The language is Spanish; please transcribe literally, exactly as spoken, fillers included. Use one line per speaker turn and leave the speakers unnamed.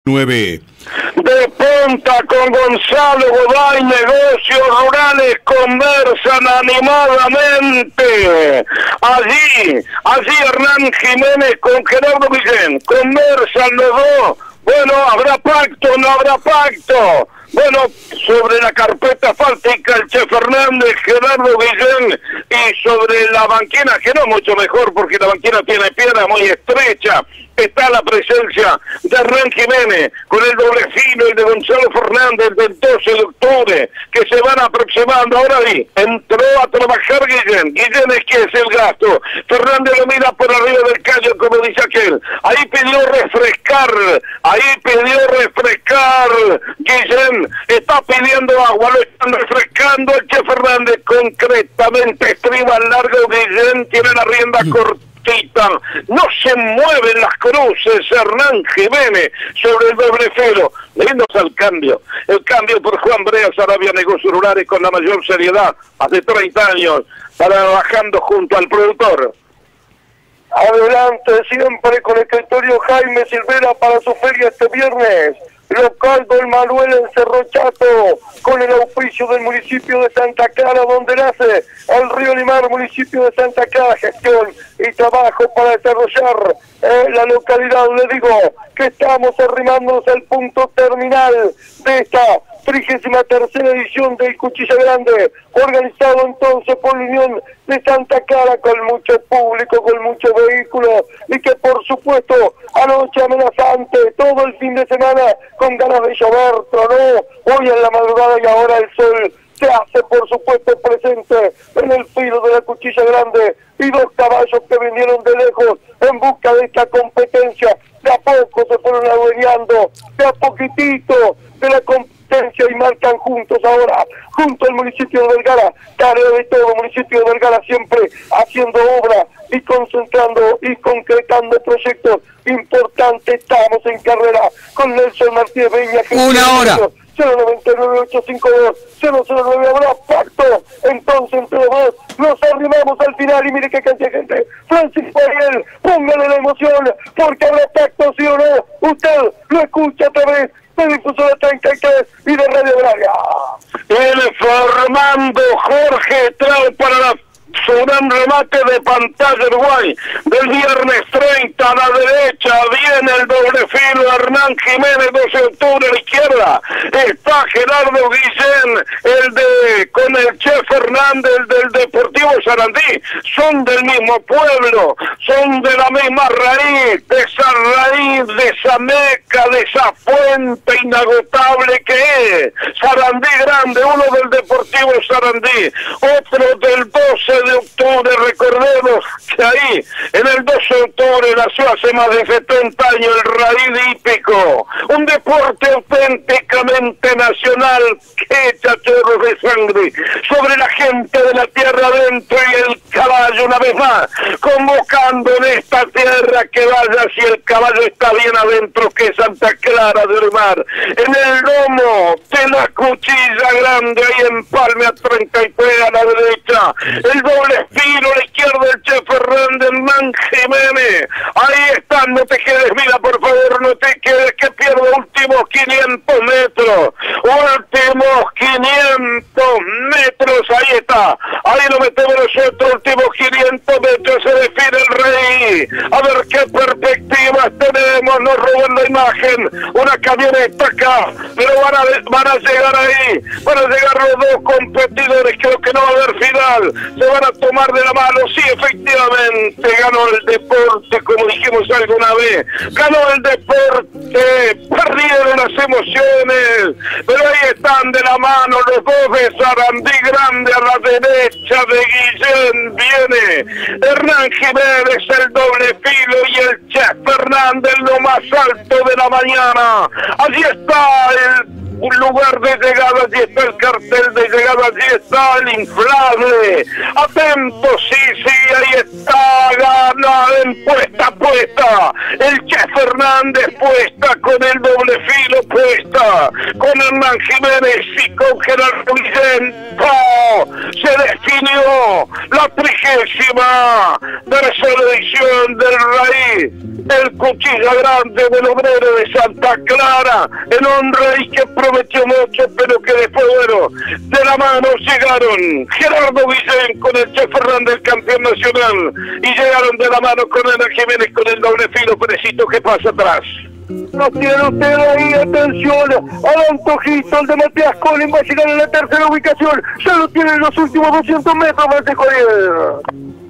nueve.
De punta con Gonzalo Goday, negocios rurales conversan animadamente. Allí, allí Hernán Jiménez con Gerardo Guillén, conversan los dos. Bueno, ¿habrá pacto? ¿No habrá pacto? Bueno, sobre la carpeta fáltica el Che Fernández, Gerardo Guillén, y sobre la banquina, que no mucho mejor porque la banquina tiene piedra muy estrecha, está la presencia de Hernán Jiménez con el doble filo y de Gonzalo Fernández del doce de octubre, que se van aproximando. Ahora sí, entró a trabajar Guillén. Guillén es que es el gasto. Fernández lo mira por arriba del callo, como dice aquel. Ahí pidió refrescar, ahí pidió refrescar Guillén. Está pidiendo agua, lo están refrescando el Che Fernández. Concretamente estriba al largo, Guillén tiene la rienda corta. No se mueven las cruces, Hernán Jiménez sobre el doble filo. Leímos al cambio, el cambio por Juan Brea Sarabia, negocios rurales con la mayor seriedad, hace treinta años, trabajando junto al productor.
Adelante siempre con el escritorio Jaime Silvera para su feria este viernes. Local Don Manuel en Cerro Chato, con el auspicio del municipio de Santa Clara, donde nace el Río Limar, municipio de Santa Clara, gestión y trabajo para desarrollar eh, la localidad. Le digo que estamos arrimándonos al punto terminal de esta trigésima tercera edición del Cuchilla Grande, organizado entonces por la Unión de Santa Clara, con mucho público, con muchos vehículos, y que por supuesto anoche amenazante, todo el fin de semana con ganas de llover, tronó, hoy en la madrugada y ahora el sol se hace por supuesto presente en el filo de la Cuchilla Grande, y dos caballos que vinieron de lejos en busca de esta competencia, de a poco se fueron adueñando, de a poquitito de la competencia, y marcan juntos ahora, junto al municipio de Vergara, tarea de todo municipio de Vergara, siempre haciendo obra y concentrando y concretando proyectos importantes. Estamos en carrera con Nelson Martínez Beña.
Una hora.
cero noventa y nueve, ochocientos cincuenta y dos, cero cero nueve, habrá pacto. Entonces, entre los dos, nos arrimamos al final y mire qué cantidad de gente. Francisco Ariel, póngale la emoción, porque habrá pacto, sí o no. Usted lo escucha a través de Difusora treinta y tres y de Radio Agraria.
El Fernando Jorge trae para la su gran remate de pantalla Uruguay del viernes treinta a la derecha. Viene el doble filo, Hernán Jiménez, doce de octubre a la izquierda. Está Gerardo Guillén, el de con el Che Fernández, el del Deportivo Sarandí. Son del mismo pueblo, son de la misma raíz, de esa raíz, de esa meca, de esa fuente inagotable que es Sarandí Grande. Uno del Deportivo Sarandí, otro del doce de octubre. Recordemos que ahí en el doce de octubre nació hace más de setenta años el raíz hípico, un deporte auténticamente nacional que echa chorros de sangre sobre la gente de la tierra adentro, y el caballo una vez más convocando en esta tierra que vaya si el caballo está bien adentro, que es Santa Clara del Mar, en el lomo de la Cuchilla Grande, ahí en Palme a treinta y tres a la derecha, el doble filo a la izquierda del Che Fernández, Hernán Jiménez. Ahí están, no te quedes, mira por favor, no te quedes, que pierdo últimos quinientos metros, últimos quinientos metros, ahí está, ahí lo metemos nosotros, últimos quinientos metros, se define el rey. A ver qué perspectivas tenemos, nos roban la imagen, una camioneta acá, pero van a, van a llegar ahí, van a llegar los dos competidores, creo que no va a haber final, se van a tomar de la mano. Sí, efectivamente, ganó el deporte, como dijimos alguna vez, ganó el deporte, perdieron las emociones, pero ahí están de la mano los dos de Sarandí Grande, a la derecha de Guillén viene Hernán Jiménez, el doble filo, y el Che Fernández, lo más alto de la mañana. Allí está el un lugar de llegada, allí está el cartel de llegada, allí está el inflable. Atentos, sí, sí, ahí está, gana en puesta, puesta. El Che Fernández puesta con el doble filo, puesta Plata, con Hernán Jiménez y con Gerardo Guillén. Se definió la trigésima tercera edición del Raí, el Cuchilla Grande del Obrero de Santa Clara, en un Raí que prometió mucho, pero que después, bueno, de la mano llegaron Gerardo Guillén con el Che Fernández, el campeón nacional, y llegaron de la mano con Hernán Jiménez con el doble filo. Perecito, ¿qué pasa atrás?
No tiene usted ahí, atención, al antojito, el de Matías Collin va a llegar en la tercera ubicación, ya lo tiene en los últimos doscientos metros, Matías Collin.